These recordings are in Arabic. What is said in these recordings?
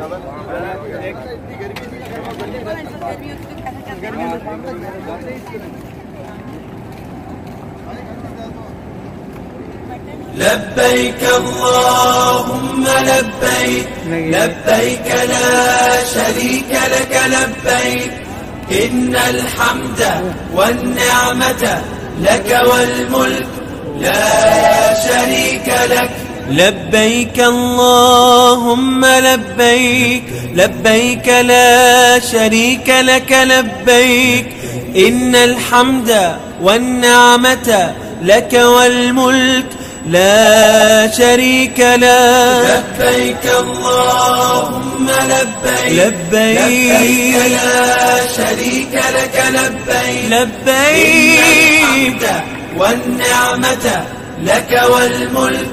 لبيك اللهم لبيك لبيك لا شريك لك لبيك إن الحمد والنعمة لك والملك لا شريك لك. لبيك اللهم لبيك لبيك لا شريك لك لبيك إن الحمد والنعمة لك والملك لا شريك لك. لبيك اللهم لبيك لبيك لا شريك لك لبيك لبيك والنعمة لك والملك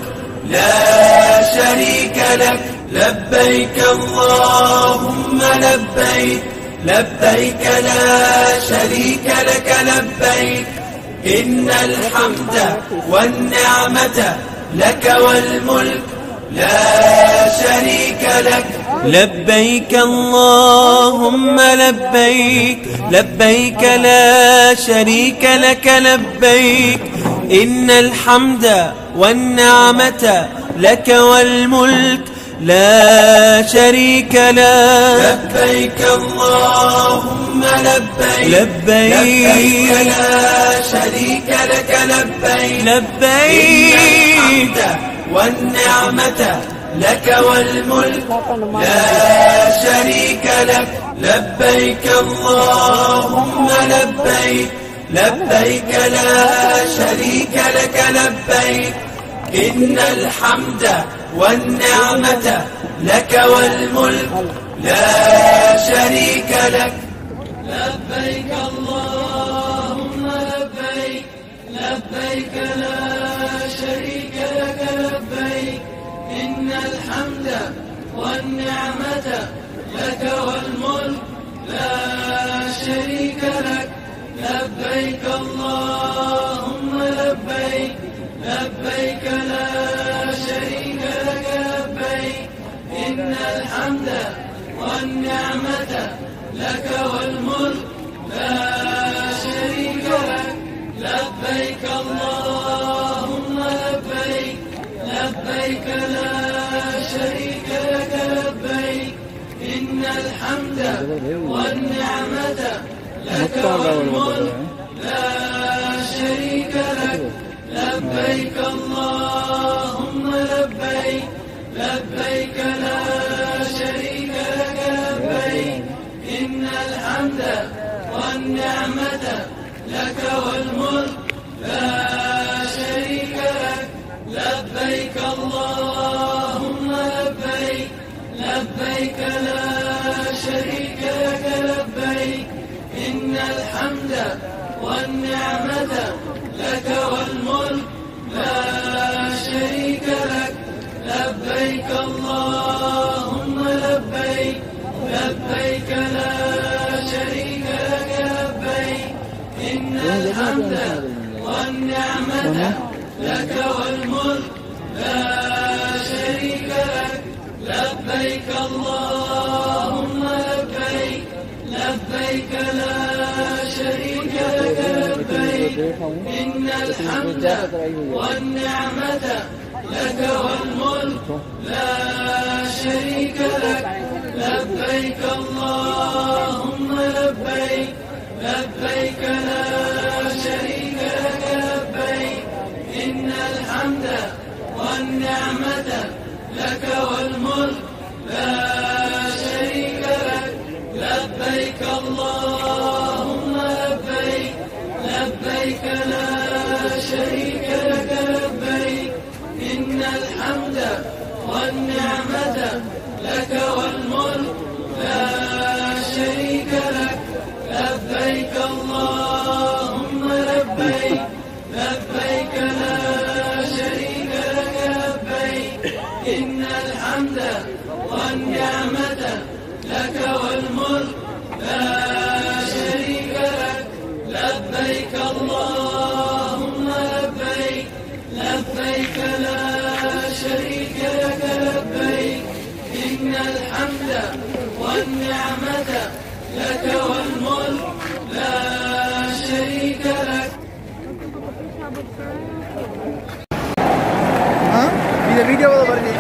لا شريك لك. لبيك اللهم لبيك لبيك لا شريك لك لبيك إن الحمد والنعمة لك والملك لا شريك لك. لبيك اللهم لبيك لبيك لا شريك لك لبيك إن الحمد والنعمة لك والملك لا شريك لك. لبيك اللهم لبيك لبيك لا شريك لك لبيك لبيك والنعمة لك والملك لا شريك لك. لبيك اللهم لبيك لبيك لا شريك لك لبيك إن الحمد والنعمة لك والملك لا شريك لك. لبيك اللهم لبيك لبيك لا شريك لك لبيك إن الحمد والنعمة لك والملك لا شريك لك. لبيك اللهم لبيك لبيك لا شريك لك لبيك إن الحمد والنعمة لك والملك لا شريك لك. لبيك اللهم لبيك لبيك لا شريك لك لبيك إن الحمد والنعمة لك والملك لا شريك لك. لبيك اللهم لبيك لبيك لا شريك لك لبيك إن الحمد والنعمة لك والملك لا شريك لك. لبيك اللهم لبيك لبيك لا شريك لك لبيك إن الحمد والنعمة لك والملك لا شريك لك. لبيك اللهم لبيك لبيك لا شريك لك لبيك إن الحمد والنعمة لك والملك لا شريك لك. لبيك اللهم لبيك لبيك لا شريك لك لبيك إن الحمد والنعمة لك والملك لا شريك لك. لبيك اللهم لبيك لبيك لا شريك لك لبيك إن الحمد والنعمة لك والملك لا شريك لك. لبيك اللهم لبيك لبيك لا شريك لك لبيك إن الحمد والنعمة لك والملك لا شريك لك. لبيك اللهم لبيك لبيك لا شريك لك لبيك إن الحمد الحمد والنعمة لك والملك لا شريك لك. video